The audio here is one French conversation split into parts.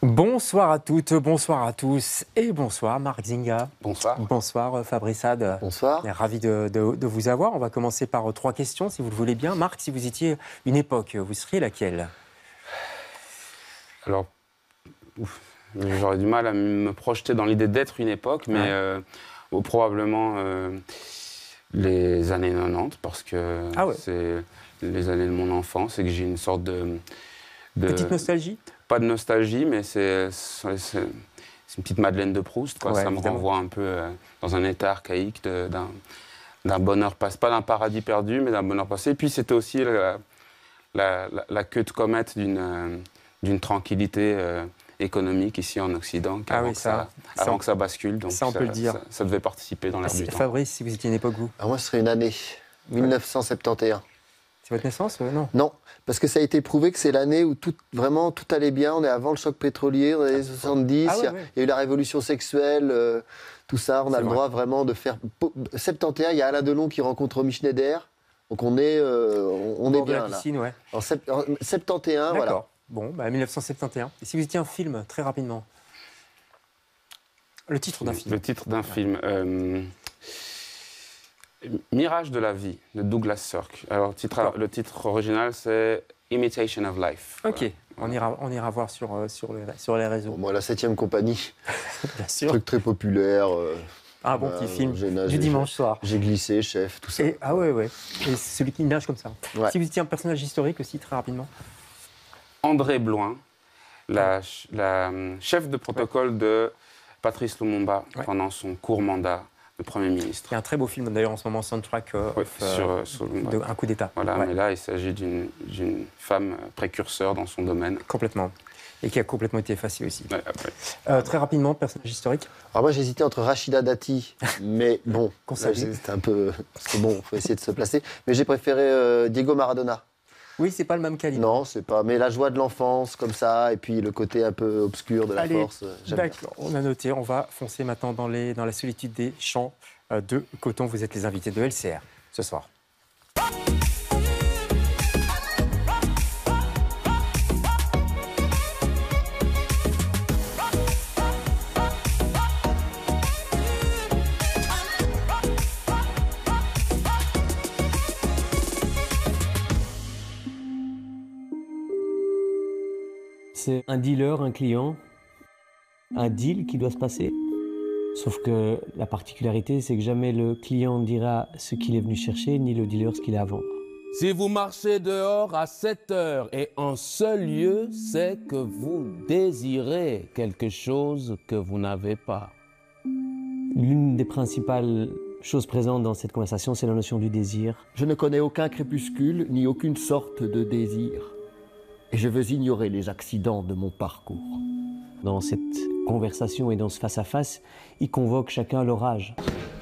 Bonsoir à toutes, bonsoir à tous et bonsoir Marc Zinga. Bonsoir. Bonsoir Fabrice Had. Bonsoir. On est ravi de vous avoir. On va commencer par trois questions si vous le voulez bien. Marc, si vous étiez une époque, vous seriez laquelle? Alors, j'aurais du mal à me projeter dans l'idée d'être une époque, mais probablement les années 90, parce que c'est les années de mon enfance et que j'ai une sorte de... Petite nostalgie? Pas de nostalgie, mais c'est une petite Madeleine de Proust. Quoi. Ouais, ça me renvoie un peu dans un état archaïque d'un bonheur passé, pas d'un paradis perdu, mais d'un bonheur passé. Et puis c'était aussi la queue de comète d'une tranquillité économique ici en Occident, avant que ça bascule. Donc ça, on peut le dire. Ça devait participer dans l'air du temps. Fabrice, si vous étiez une époque, vous? Moi, ce serait une année, 1971. C'est votre naissance? Non. Non, parce que ça a été prouvé que c'est l'année où vraiment tout allait bien. On est avant le choc pétrolier, dans les années 70. Il y a eu la révolution sexuelle, tout ça. On a le droit vraiment de faire... 71, il y a Alain Delon qui rencontre Romy Schneider. Donc on est bien là. Piscine, ouais. En 71, voilà. D'accord. Bon, 1971. Et si vous étiez un film, très rapidement? Le titre d'un film. Le titre d'un film. Mirage de la vie, de Douglas Sirk. Alors, le titre original, c'est Imitation of Life. Ok, voilà. on ira voir sur les réseaux. Moi, la 7e compagnie. Bien sûr. Truc très populaire. Un bon petit film du dimanche soir. J'ai glissé, chef, tout ça. Et c'est celui qui nage comme ça. Ouais. Si vous étiez un personnage historique aussi, très rapidement. André Bloin, la chef de protocole de Patrice Lumumba pendant son court mandat de Premier ministre. Il y a un très beau film d'ailleurs en ce moment, soundtrack sur Un coup d'État. Voilà, mais là il s'agit d'une femme précurseur dans son domaine. Complètement. Et qui a complètement été effacée aussi. Ouais, après. Très rapidement, personnage historique. Alors moi j'hésitais entre Rachida Dati, mais bon, c'était un peu... Parce que bon, il faut essayer de se placer. Mais j'ai préféré Diego Maradona. Oui, c'est pas le même calibre. Non, c'est pas. Mais la joie de l'enfance, comme ça, et puis le côté un peu obscur de la force. D'accord, on a noté. On va foncer maintenant dans la solitude des champs de coton. Vous êtes les invités de LCR ce soir. C'est un dealer, un client, un deal qui doit se passer. Sauf que la particularité, c'est que jamais le client dira ce qu'il est venu chercher, ni le dealer ce qu'il a à vendre. Si vous marchez dehors à 7 heures et en seul lieu, c'est que vous désirez quelque chose que vous n'avez pas. L'une des principales choses présentes dans cette conversation, c'est la notion du désir. Je ne connais aucun crépuscule, ni aucune sorte de désir. Et je veux ignorer les accidents de mon parcours. Dans cette conversation et dans ce face-à-face, il convoque chacun à leur âge.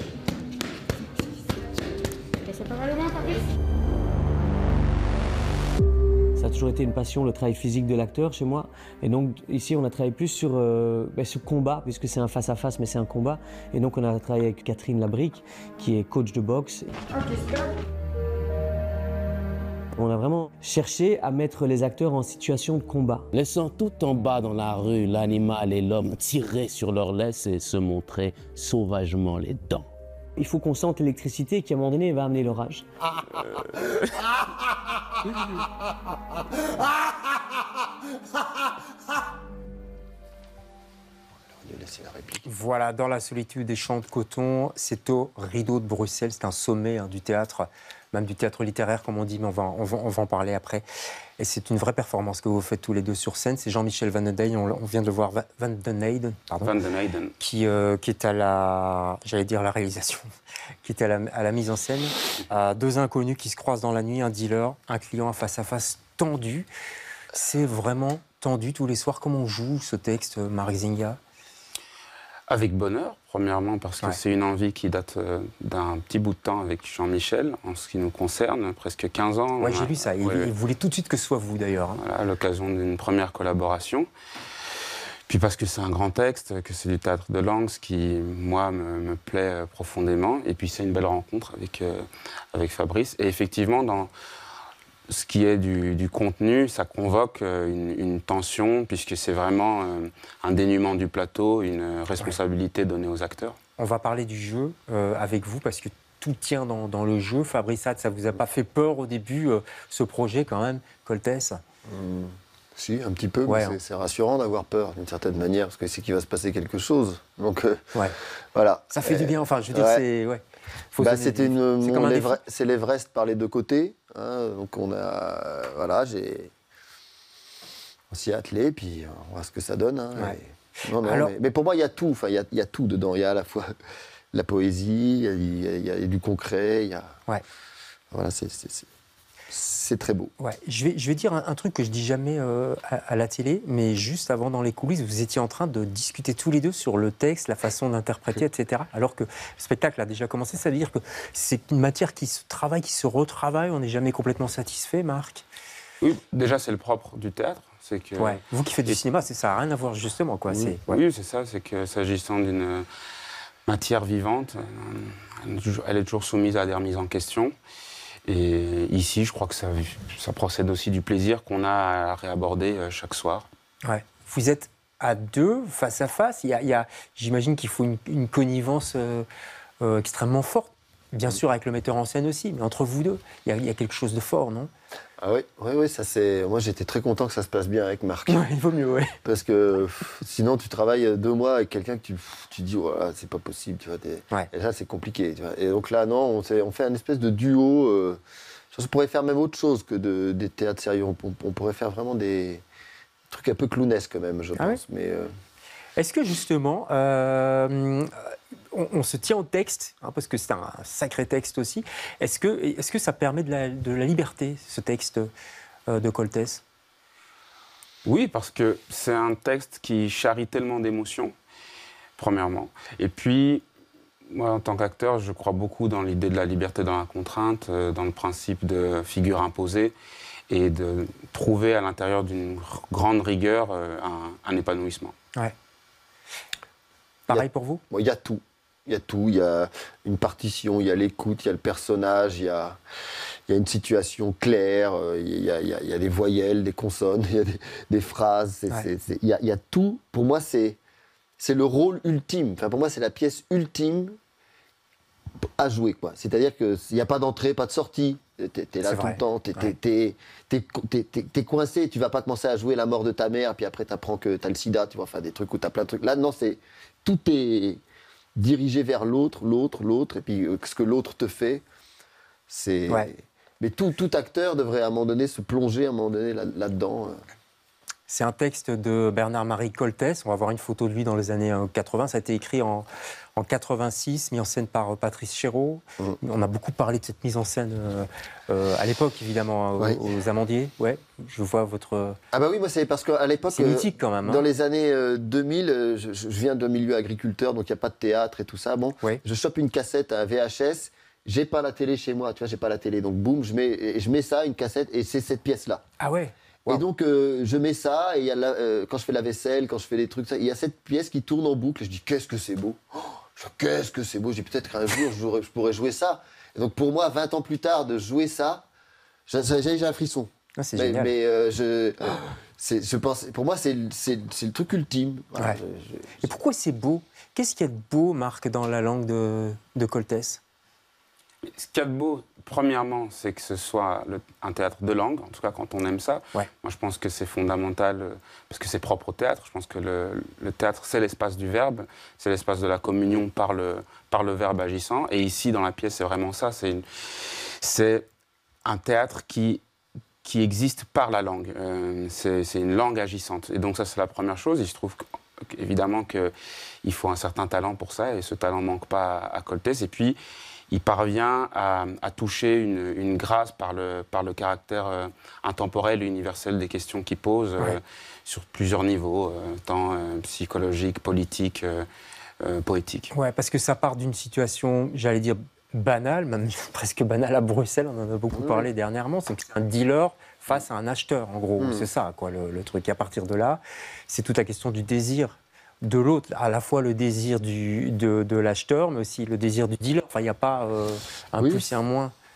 Ça a toujours été une passion, le travail physique de l'acteur chez moi. Et donc ici, on a travaillé plus sur ce combat, puisque c'est un face-à-face, mais c'est un combat. Et donc on a travaillé avec Catherine Labrique, qui est coach de boxe. On a vraiment cherché à mettre les acteurs en situation de combat. Laissant tout en bas dans la rue l'animal et l'homme tirer sur leur laisse et se montrer sauvagement les dents. Il faut qu'on sente l'électricité qui, à un moment donné, va amener l'orage. Voilà, dans la solitude des champs de coton, c'est au Rideau de Bruxelles, c'est un sommet du théâtre, même du théâtre littéraire comme on dit, mais on va en parler après. Et c'est une vraie performance que vous faites tous les deux sur scène. C'est Jean-Michel Van den Eyden, on vient de le voir, Van den Eyden, qui est à la réalisation, qui est à la mise en scène. Deux inconnus qui se croisent dans la nuit, un dealer, un client, un face-à-face tendu. C'est vraiment tendu tous les soirs. Comment on joue ce texte, Marc Zinga? Avec bonheur, premièrement, parce que c'est une envie qui date d'un petit bout de temps avec Jean-Michel, en ce qui nous concerne, presque 15 ans. Oui, j'ai lu ça. Il voulait tout de suite que ce soit vous, d'ailleurs. Voilà, à l'occasion d'une première collaboration. Puis parce que c'est un grand texte, que c'est du théâtre de langue, ce qui, moi, me plaît profondément. Et puis c'est une belle rencontre avec Fabrice. Et effectivement, ce qui est du contenu, ça convoque une tension, puisque c'est vraiment un dénuement du plateau, une responsabilité donnée aux acteurs. On va parler du jeu avec vous, parce que tout tient dans le jeu. Fabrice Hatt, ça vous a pas fait peur au début, ce projet quand même, Coltès? Si, un petit peu, mais c'est rassurant d'avoir peur d'une certaine manière, parce que c'est qu'il va se passer quelque chose. Donc, voilà. Ça fait du bien, enfin, je veux dire, c'est... Ouais. C'est l'Everest par les deux côtés. Hein, donc on s'y est attelé, puis on voit ce que ça donne. Hein, mais pour moi, il y a tout. Enfin, il y a tout dedans. Il y a à la fois la poésie, il y a du concret. Voilà, c'est très beau. Ouais. Je vais dire un truc que je dis jamais à la télé, mais juste avant, dans les coulisses, vous étiez en train de discuter tous les deux sur le texte, la façon d'interpréter, etc. Alors que le spectacle a déjà commencé, ça veut dire que c'est une matière qui se travaille, qui se retravaille, on n'est jamais complètement satisfait, Marc? Oui, déjà, c'est le propre du théâtre. C'est que... Vous qui faites du cinéma, ça n'a rien à voir justement, quoi. Oui, c'est ça, c'est que s'agissant d'une matière vivante, elle est toujours soumise à des remises en question. Et ici, je crois que ça procède aussi du plaisir qu'on a à réaborder chaque soir. Ouais. Vous êtes à deux, face à face. J'imagine qu'il faut une connivence extrêmement forte. Bien sûr, avec le metteur en scène aussi, mais entre vous deux, il y a quelque chose de fort, non? Ah oui, ça c'est. Moi, j'étais très content que ça se passe bien avec Marc. Il vaut mieux, Parce que sinon, tu travailles 2 mois avec quelqu'un que tu dis, voilà, c'est pas possible, tu vois. Et là, c'est compliqué, tu vois. Et donc là, non, on fait un espèce de duo. On pourrait faire même autre chose que des théâtres sérieux. On pourrait faire vraiment des trucs un peu clownesques, quand même, je pense. Mais est-ce que justement, on se tient au texte, parce que c'est un sacré texte aussi. Est-ce que ça permet de la liberté, ce texte de Coltès? Oui, parce que c'est un texte qui charrie tellement d'émotions, premièrement. Et puis, moi, en tant qu'acteur, je crois beaucoup dans l'idée de la liberté dans la contrainte, dans le principe de figure imposée, et de trouver à l'intérieur d'une grande rigueur un épanouissement. Ouais. Pareil pour vous? Il y a tout. Il y a tout, il y a une partition, il y a l'écoute, il y a le personnage, il y a une situation claire, il y a des voyelles, des consonnes, il y a des phrases, il y a tout. Pour moi, c'est le rôle ultime. Enfin, pour moi, c'est la pièce ultime à jouer, quoi. C'est-à-dire qu'il n'y a pas d'entrée, pas de sortie. T'es là tout le temps, t'es coincé, tu vas pas commencer à jouer la mort de ta mère, puis après t'apprends que t'as le sida, tu vois, enfin des trucs où t'as plein de trucs. Là, non, tout est dirigé vers l'autre, et puis ce que l'autre te fait, c'est... Mais tout acteur devrait à un moment donné se plonger à un moment donné là-dedans. C'est un texte de Bernard-Marie Coltès. On va voir une photo de lui dans les années 80. Ça a été écrit en 86, mis en scène par Patrice Chéreau. On a beaucoup parlé de cette mise en scène à l'époque, évidemment, aux Amandiers. Ouais, je vois votre... Ah bah oui, moi c'est parce qu'à l'époque... C'est mythique quand même. Dans les années 2000, je viens d'un milieu agriculteur, donc il n'y a pas de théâtre et tout ça. Bon, je chope une cassette à VHS, j'ai pas la télé chez moi, tu vois, j'ai pas la télé. Donc boum, je mets ça, une cassette, et c'est cette pièce-là. Ah ouais. Wow. Et donc, je mets ça, et quand je fais la vaisselle, quand je fais des trucs, il y a cette pièce qui tourne en boucle, et je dis, qu'est-ce que c'est beau, qu'est-ce que c'est beau, je dis, peut-être qu'un jour, je pourrais jouer ça. Et donc, pour moi, 20 ans plus tard, de jouer ça, j'ai un frisson. Ah, c'est génial. Mais je pense, pour moi, c'est le truc ultime. Voilà, Et pourquoi c'est beau? Qu'est-ce qu'il y a de beau, Marc, dans la langue de Coltès? Ce qu'il y a de beau, premièrement, c'est que ce soit un théâtre de langue, en tout cas quand on aime ça. Moi, je pense que c'est fondamental, parce que c'est propre au théâtre. Je pense que le théâtre, c'est l'espace du verbe, c'est l'espace de la communion par le verbe agissant. Et ici, dans la pièce, c'est vraiment ça. C'est un théâtre qui existe par la langue. C'est une langue agissante. Et donc ça, c'est la première chose. Et je trouve évidemment qu'il faut un certain talent pour ça, et ce talent ne manque pas à Coltès. Et puis, il parvient à toucher une grâce par le caractère intemporel et universel des questions qu'il pose sur plusieurs niveaux, tant psychologiques, politiques, poétiques. Ouais, parce que ça part d'une situation, j'allais dire, banale, même presque banale à Bruxelles, on en a beaucoup parlé dernièrement, c'est que c'est un dealer face à un acheteur, en gros. C'est ça, quoi, le truc. Et à partir de là, c'est toute la question du désir de l'autre, à la fois le désir de l'acheteur, mais aussi le désir du dealer. Enfin, il n'y a pas un plus et un moins.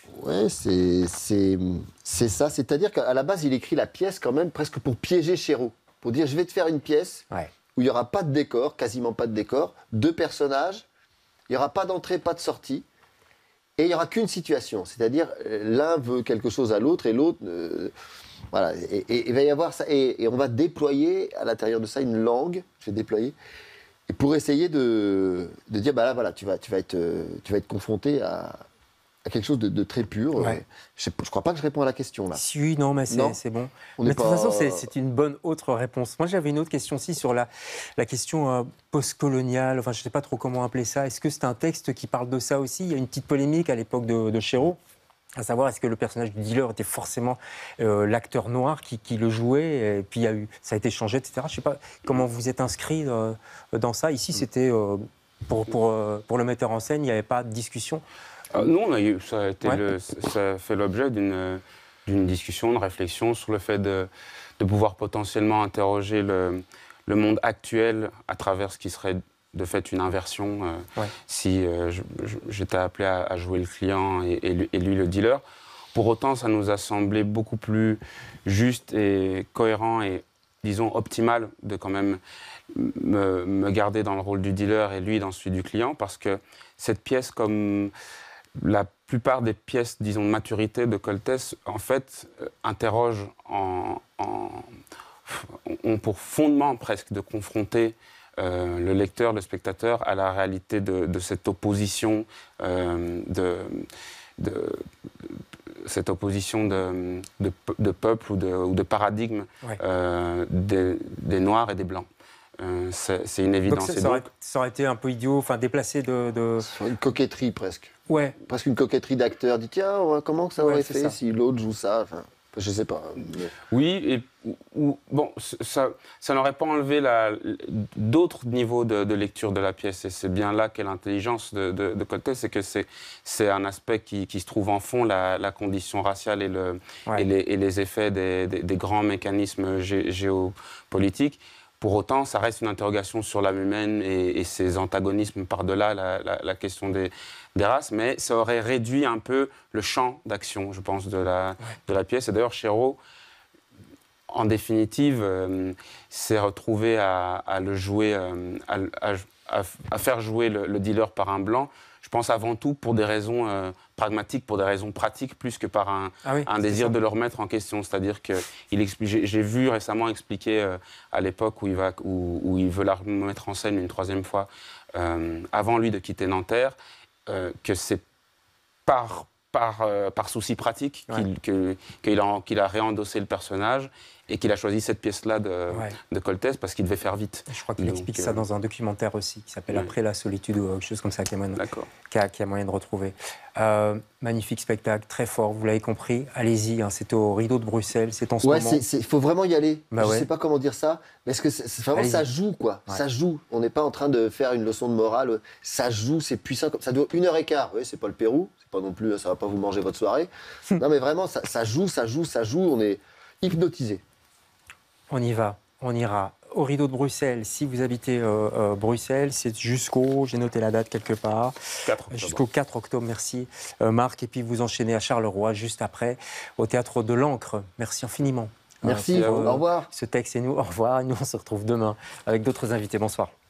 Ouais, c'est ça. C'est-à-dire qu'à la base, il écrit la pièce quand même presque pour piéger Chéreau. Pour dire, je vais te faire une pièce où il n'y aura pas de décor, quasiment pas de décor, 2 personnages, il n'y aura pas d'entrée, pas de sortie, et il n'y aura qu'une situation. C'est-à-dire, l'un veut quelque chose à l'autre et l'autre... voilà. Et il va y avoir ça. Et on va déployer à l'intérieur de ça une langue, je vais déployer, et pour essayer de dire, bah là, voilà, tu vas être confronté à quelque chose de très pur. Ouais. Je ne crois pas que je réponds à la question, là. Si, non, mais c'est bon. Mais de toute façon, c'est une bonne autre réponse. Moi, j'avais une autre question aussi sur la question postcoloniale. Enfin, je ne sais pas trop comment appeler ça. Est-ce que c'est un texte qui parle de ça aussi? Il y a une petite polémique à l'époque de Chéreau, à savoir, est-ce que le personnage du dealer était forcément l'acteur noir qui le jouait? Et puis, ça a été changé, etc. Je ne sais pas comment vous êtes inscrit dans ça. Ici, c'était pour le metteur en scène, il n'y avait pas de discussion. Nous, ça a fait l'objet d'une discussion, de réflexion sur le fait de pouvoir potentiellement interroger le monde actuel à travers ce qui serait de fait une inversion si j'étais appelé à jouer le client et lui le dealer. Pour autant, ça nous a semblé beaucoup plus juste et cohérent et, disons, optimal de quand même me garder dans le rôle du dealer et lui dans celui du client, parce que cette pièce, comme la plupart des pièces, disons, de maturité de Coltès, en fait, interrogent ont pour fondement presque de confronter le lecteur, le spectateur, à la réalité de cette opposition, cette opposition de peuple ou de paradigme des Noirs et des Blancs. C'est une évidence. Donc ça aurait été un peu idiot, enfin déplacé de... Sur une coquetterie presque. Ouais. Presque une coquetterie d'acteur. Dit tiens, comment ça aurait fait si l'autre joue ça, enfin, je sais pas. Mais... Oui, bon, ça n'aurait pas enlevé d'autres niveaux de lecture de la pièce. Et c'est bien là qu'est l'intelligence de Coltès, c'est que c'est un aspect qui se trouve en fond, la condition raciale et les effets des grands mécanismes géopolitiques. Pour autant, ça reste une interrogation sur l'âme humaine et ses antagonismes par-delà la question des races, mais ça aurait réduit un peu le champ d'action, je pense, de la pièce. Et d'ailleurs, Chéreau, en définitive, s'est retrouvé à le jouer, à faire jouer le dealer par un blanc. Je pense avant tout pour des raisons pragmatiques, pour des raisons pratiques, plus que par un désir de le remettre en question. C'est-à-dire que j'ai vu récemment expliquer à l'époque où il veut la remettre en scène une 3e fois, avant lui de quitter Nanterre, que c'est par souci pratique qu'il a réendossé le personnage et qu'il a choisi cette pièce-là de Coltès parce qu'il devait faire vite. Je crois qu'il explique ça dans un documentaire aussi qui s'appelle Après la solitude ou quelque chose comme ça qu'il y a moyen de retrouver. Magnifique spectacle, très fort, vous l'avez compris. Allez-y, hein, c'est au Rideau de Bruxelles, c'est en ce moment. Il faut vraiment y aller. Je ne sais pas comment dire ça, mais vraiment ça joue, quoi. Ouais. Ça joue. On n'est pas en train de faire une leçon de morale. Ça joue, c'est puissant. Ça dure 1h15. Oui, c'est pas le Pérou, c'est pas non plus, ça va pas vous manger votre soirée. Non, mais vraiment, ça joue. On est hypnotisé. On y va, on ira au Rideau de Bruxelles. Si vous habitez Bruxelles, c'est j'ai noté la date quelque part, jusqu'au 4 octobre, merci Marc. Et puis vous enchaînez à Charleroi juste après, au Théâtre de l'Ancre. Merci infiniment. Merci, au revoir. Ce texte et nous, au revoir. Et nous, on se retrouve demain avec d'autres invités. Bonsoir.